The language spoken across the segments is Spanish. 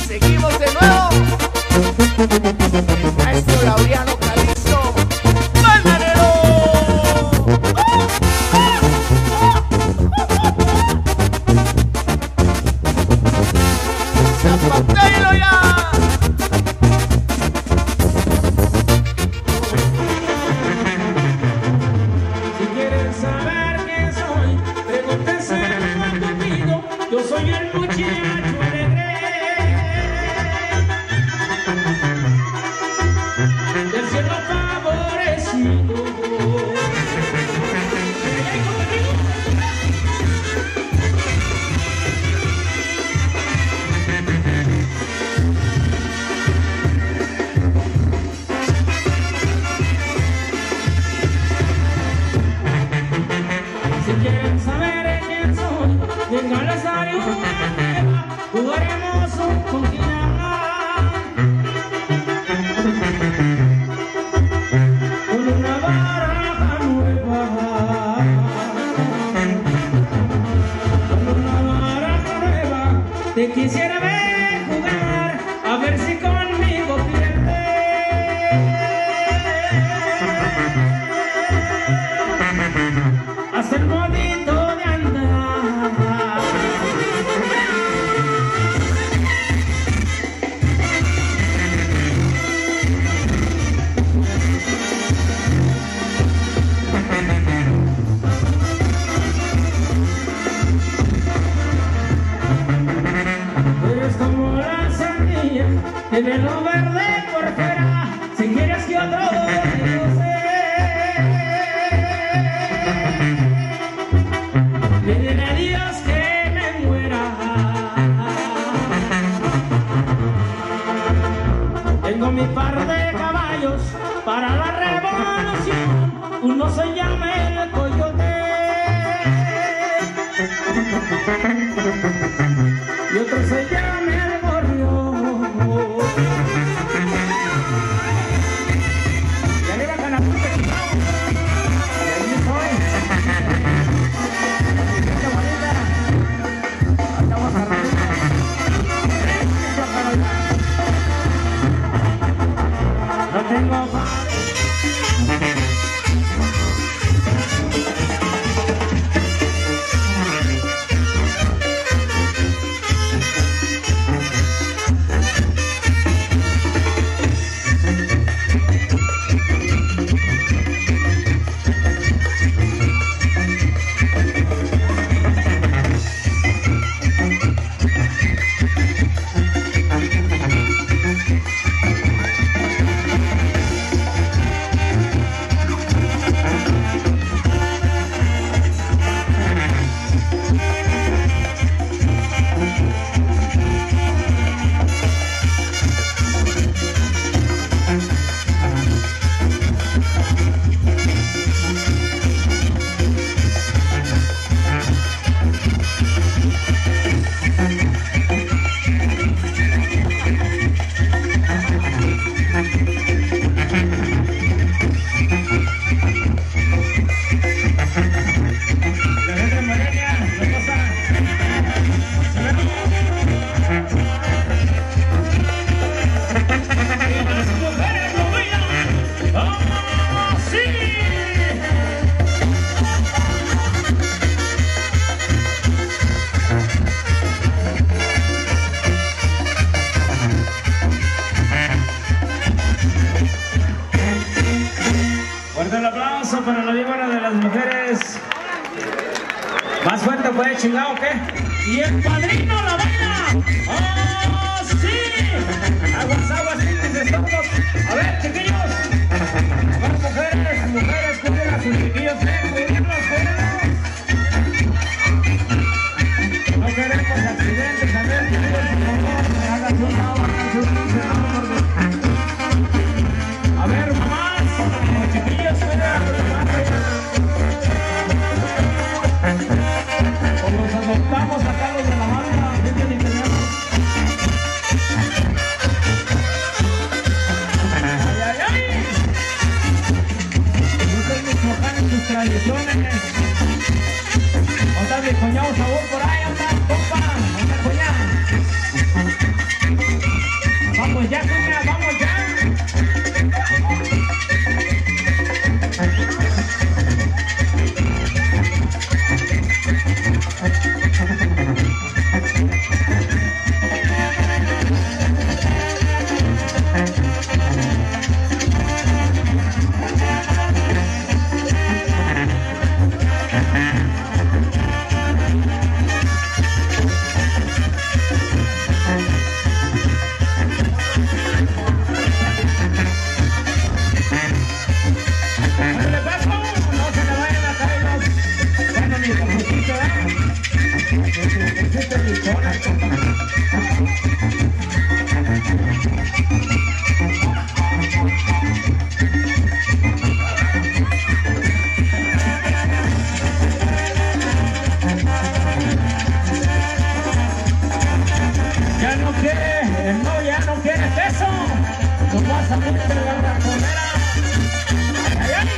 Seguimos de nuevo. El maestro Laureano Calixto. ¡Bananero! ¡Zapatero ya! Si quieren saber quién soy, pregúntense conmigo. Yo soy el muchacho alegre del cielo favorecido. Si quieren saber quién soy, vengan a salir, jugaremos un coquinal con una baraja nueva, con una baraja nueva. Te quisiera ver jugar, a ver si conmigo pierdes. Haz el modito de andar. Eres como la sandía, tiene lo verde por fuera. Si quieres que otro te use, pídele a Dios que me muera. Tengo mi par de caballos para la revolución. Uno se llama el Coyote y otro se llama el Gorrión. Y arriba Canapulco, Chicago. Y ahí estoy. Qué bonita. Andamos arriba. No tengo paz. Fuerte el aplauso para la víbora de las mujeres. Más fuerte puede chingado, ¿qué? Y el padrino la baila. ¡Oh, sí! Aguas, aguas, índices todos. A ver, chiquillos. A ver, mujeres, cuiden a sus chiquillos, cuídenlos. No queremos accidentes, a ver, chiquillos, por favor, me hagas una hora, a ver, mamás, los chiquillos, cuiden a sus madres. O los adoptamos acá los de la banda, gente interior. Tradiciones. Anda mi cuñado Saúl por ahí, anda, compa, anda cuñado. esa gente de la ratonera. Ay, ay,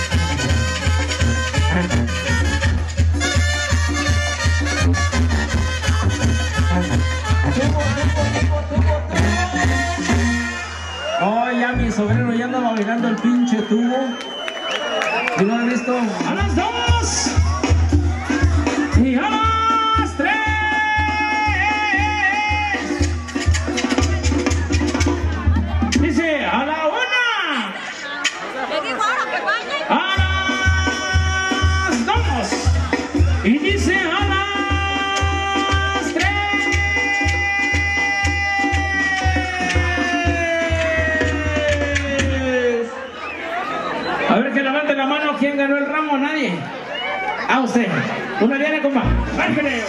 oh, ya mi sobrino ya anda bailando el pinche tubo. ¿Y no lo han visto? ¡A las 2! ¡Y a las 3! Dice, a la 1. A las 2. Y dice, a las 3. A ver, que levante la mano. ¿Quién ganó el ramo? Nadie. Ah, usted. Una diana, compa. ¡Márquele!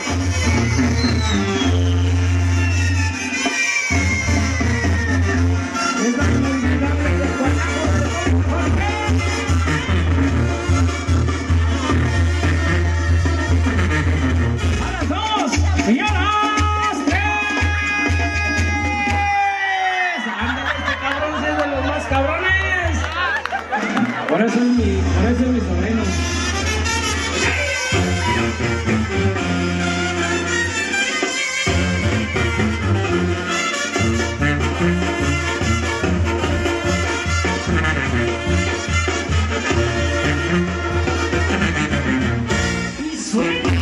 A las 2 y a las 3. Ándale, este cabrón es de los más cabrones. Por eso es mi sobrino. Y suena.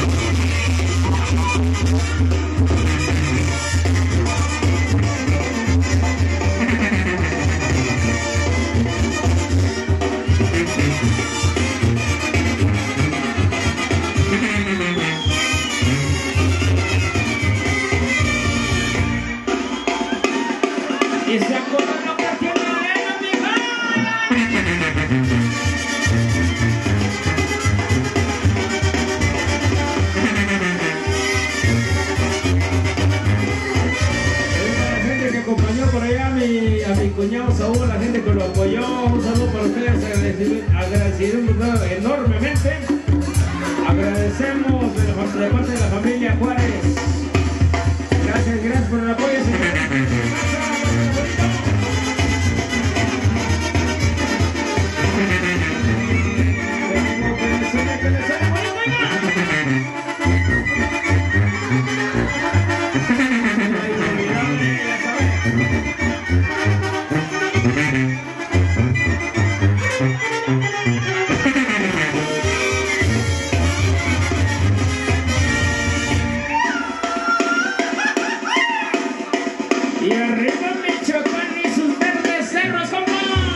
Y se acuerdan lo que tiene arena, mi la gente que acompañó por allá a mi cuñado Saúl, la gente que lo apoyó, un saludo para ustedes, agradecemos enormemente. Agradecemos de parte de la familia Juárez. Gracias por el apoyo, señor. Y arriba Michoacán y sus verdes cerros, compa.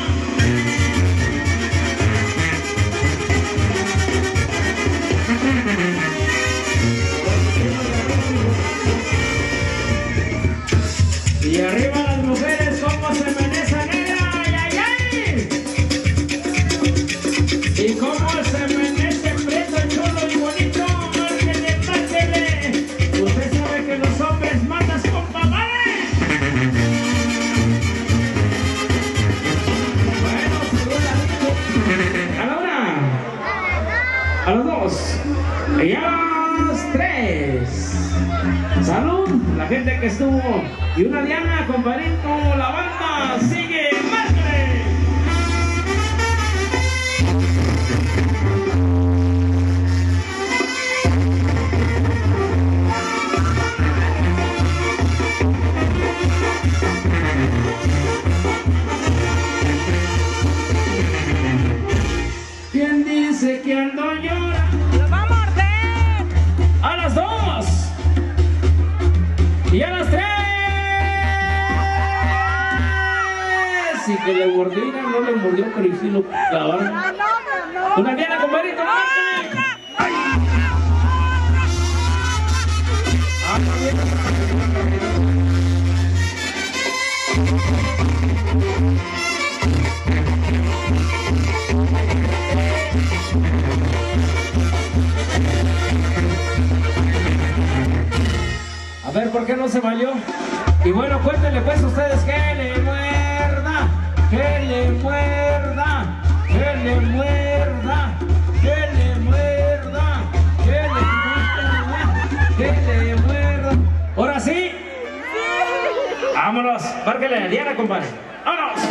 Y arriba las mujeres, cómo se meneza negra, ay, ay, ay. Y cómo se menece preto, chulo y bonito, márquele, márquele. Usted sabe que los hombres mandas, compa, vale. A la 1, a las 2 y a las 3. Salud, la gente que estuvo. Y una diana, compadrito, la banda sigue, márquele. ¿Quién dice que ando llorando? ¡Lo va a morder! A las 2 y a las 3. Y que le mordiera, no le mordió, pero sí lo clavaron. Una diana, compadrito, márquele. ¡Ay! A ver, ¿por qué no se valió? Y bueno, cuéntenle pues ustedes que le muerda, que le muerda, que le muerda, que le muerda, que le muerda. Ahora sí. Vámonos, márquele, Diana, compadre. Vámonos.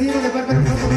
decimos de parte de nosotros.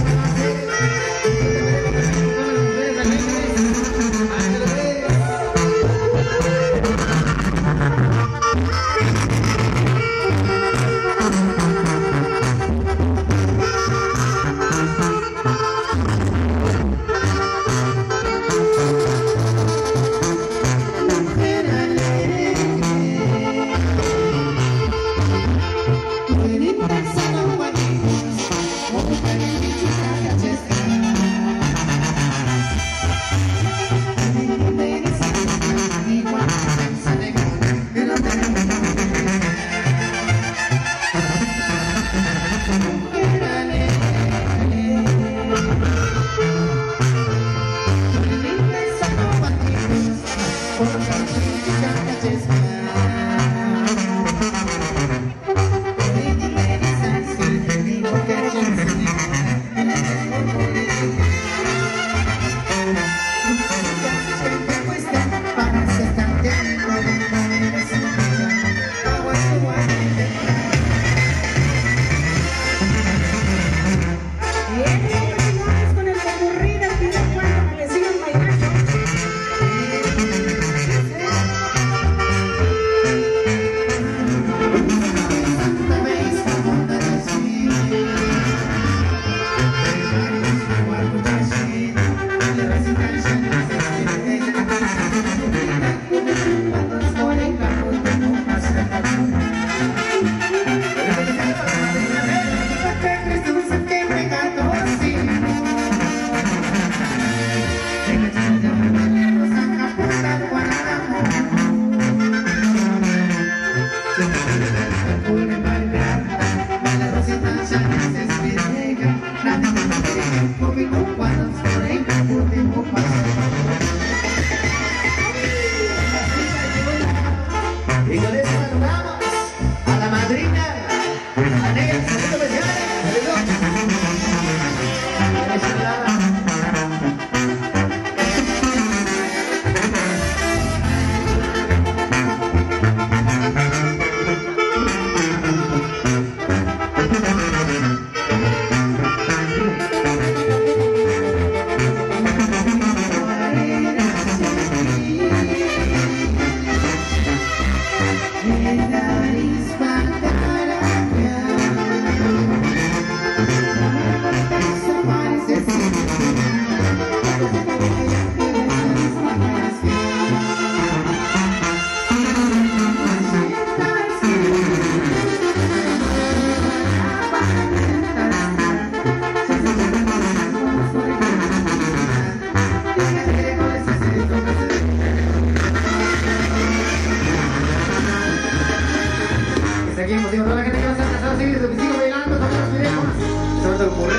Seguimos, toda la gente que va a estar casada, sigue bailando, también los videos. Eso es lo que ocurre.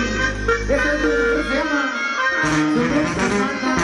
Esto se llama Sorpresa Santa.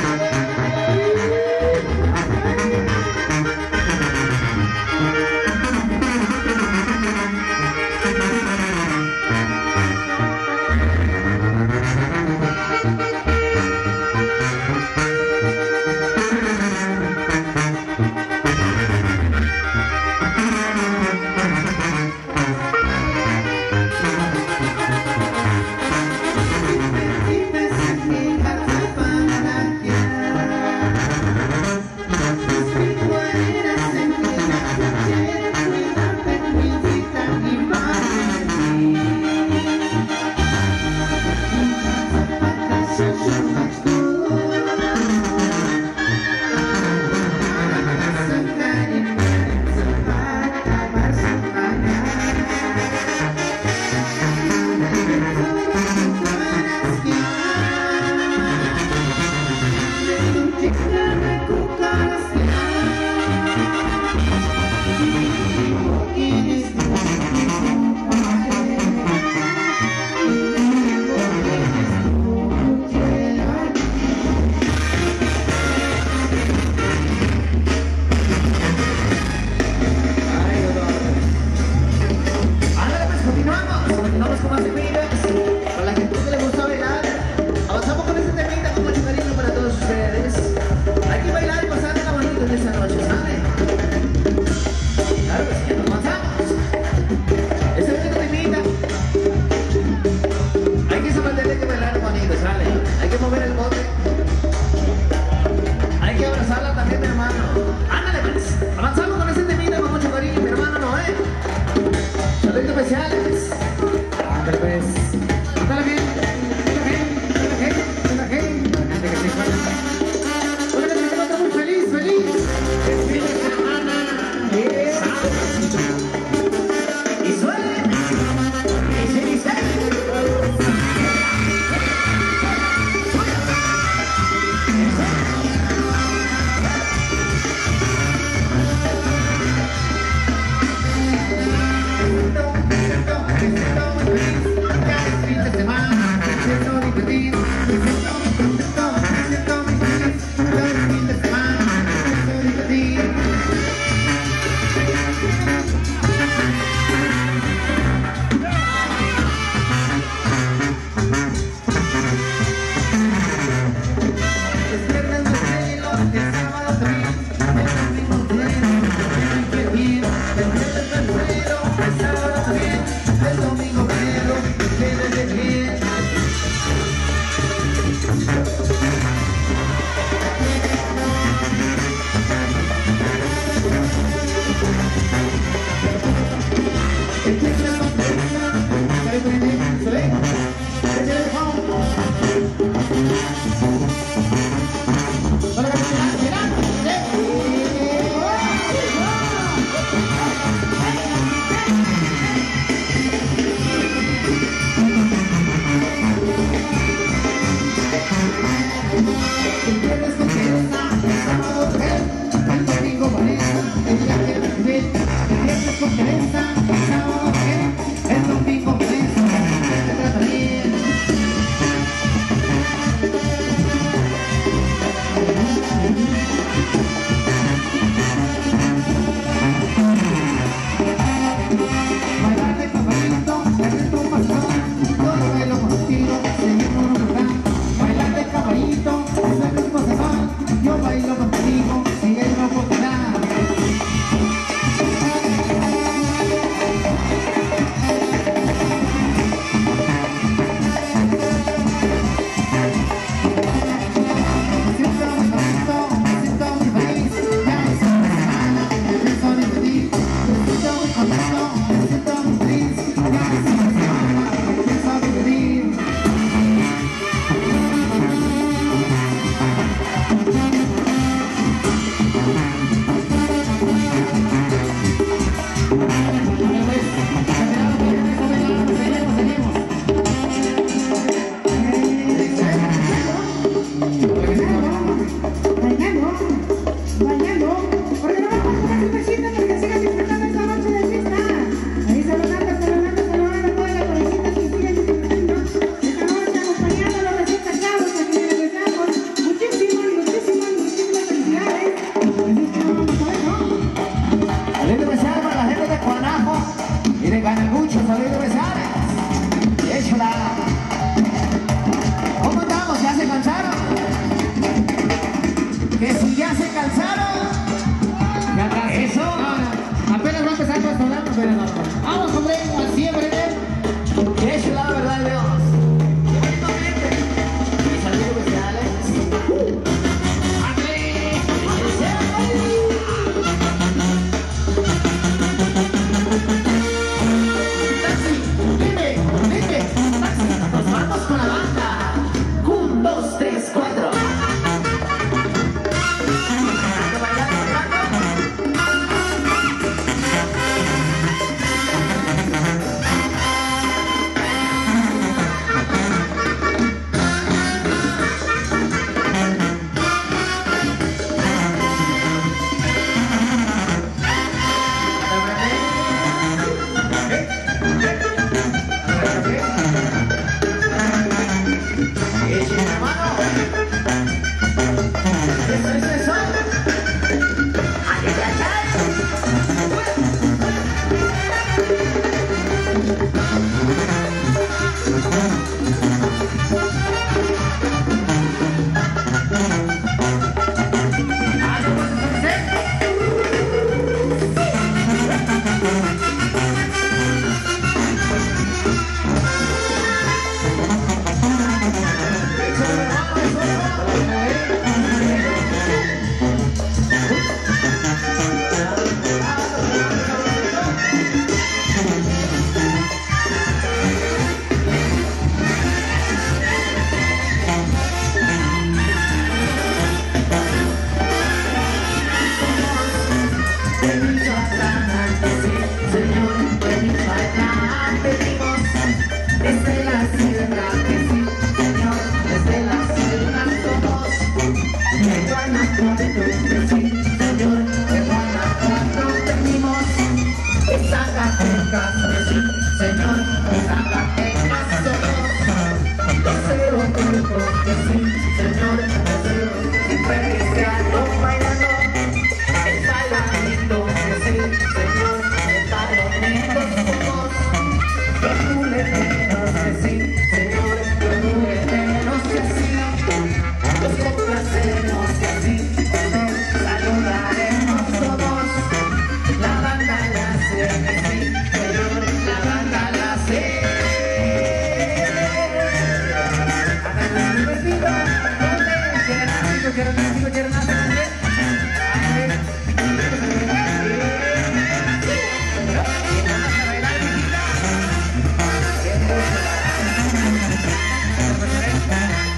Gracias.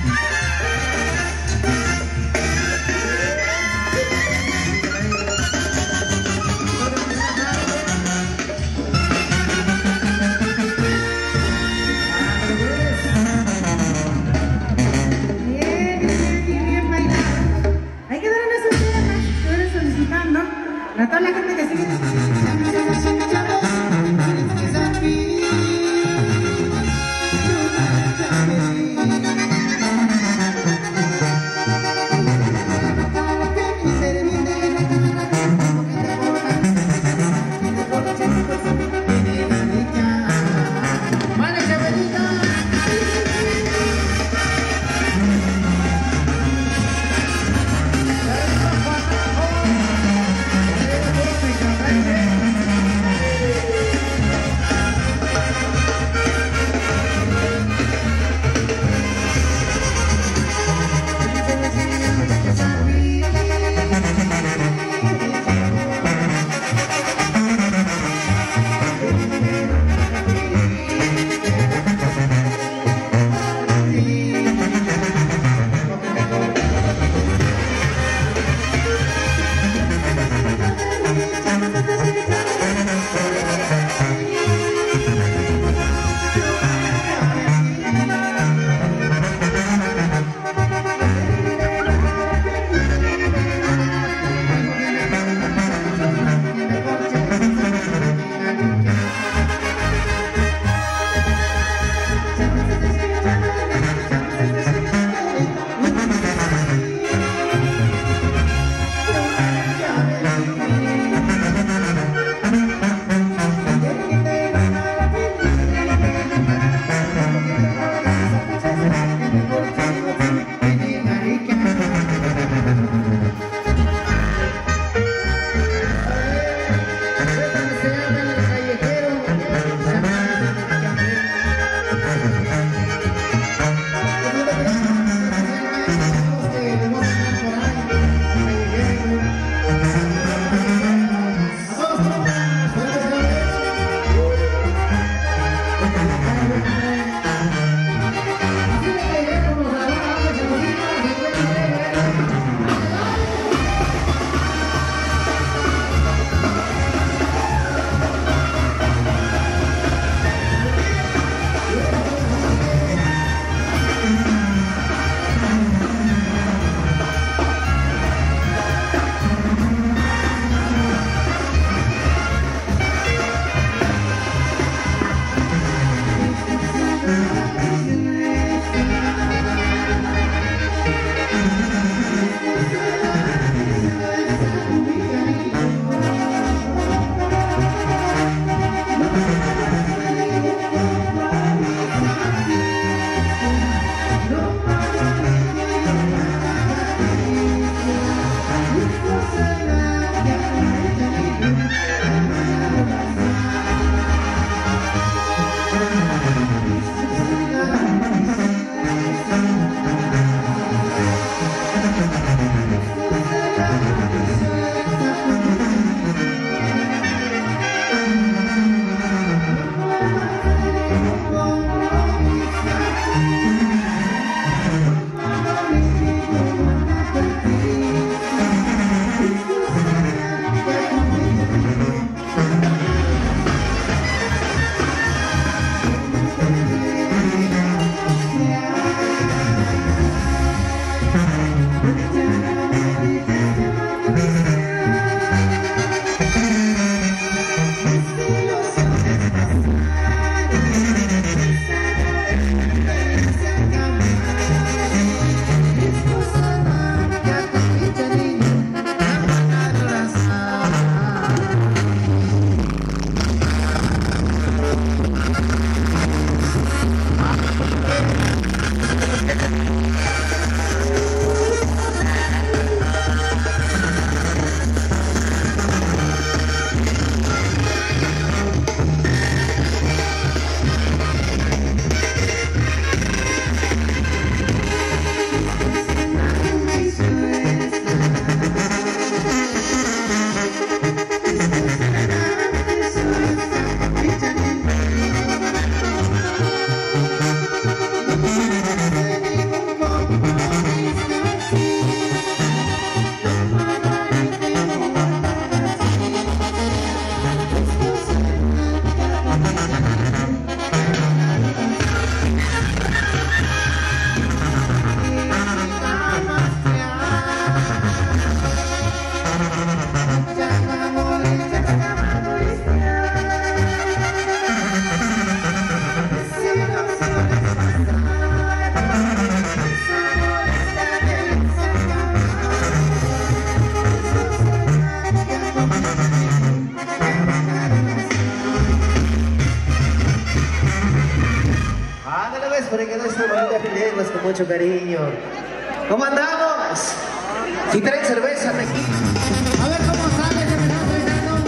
recibirnos con mucho cariño. ¿Cómo andamos? Si traen cerveza, tequila. A ver cómo sale ese pedazo bailando.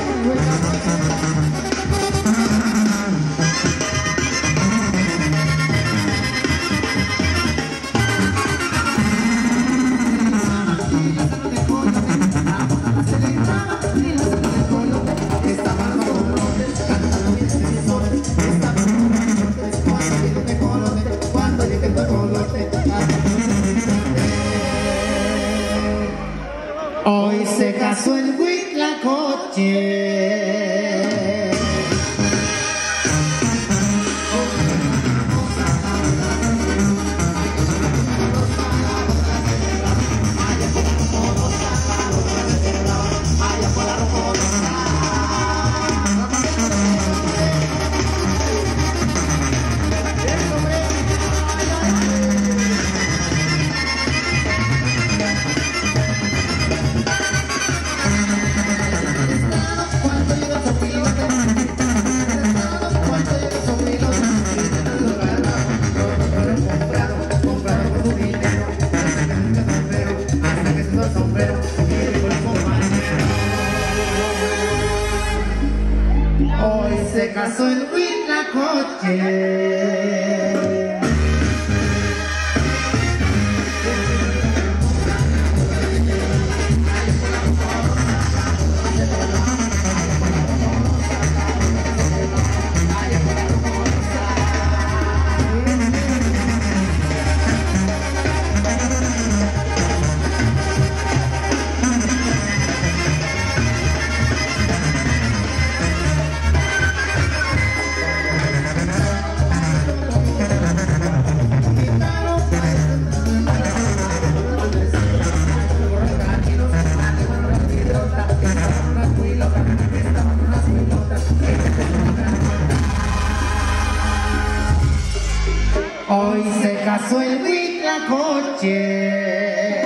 Hoy se casó el Huitlacoche. Hoy se casó el Huitlacoche. Hoy se casó el Huitlacoche.